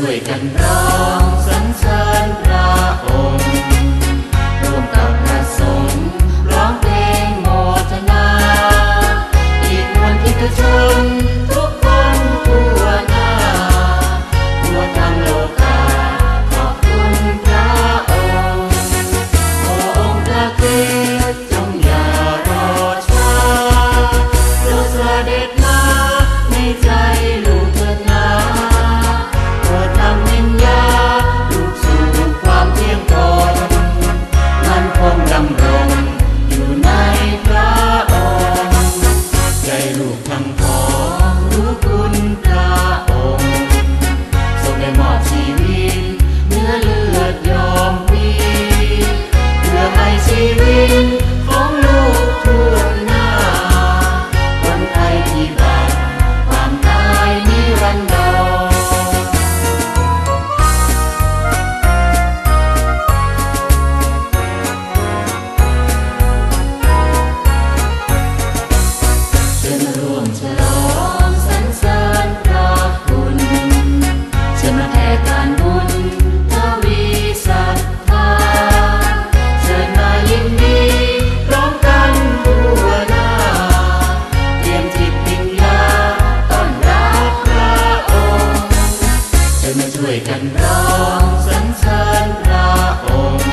วยกันร้องสรรเสริญพระองค์ร่วมกับพระสงฆ์ร้องเพลงโมทนาอีกมวลที่ประชนทุกคนทั่วหน้าทั่วทั้งโลกาขอบคุณพระองค์โอ้องค์พระคริสต์จงอย่ารอช้าโปรดเสด็จมาในใจลูกเถิดนาโปรดนำวิญญาณลูกสู่ความเที่ยงตนมันคงดำรงอยู่ในพระองค์ใจลูกทั้งพองรู้คุณพระองค์ทรงได้มอบชีวิตเนื้อเลือดยอมพลีเพื่อให้ชีวิตของลูกทั่วหน้าคนไทยที่บาปความตายนิรันดรเชิญมาร่วมฉลองสรรเสริญพระคุณเชิญมาแผ่การบุญทวีศรัทธาเชิญมายินดีพร้อมกันทั่วหน้าเตรียมจิตวิญญาณต้อนรับพระองค์เชิญมาช่วยกันร้องสรรเสริญพระองค์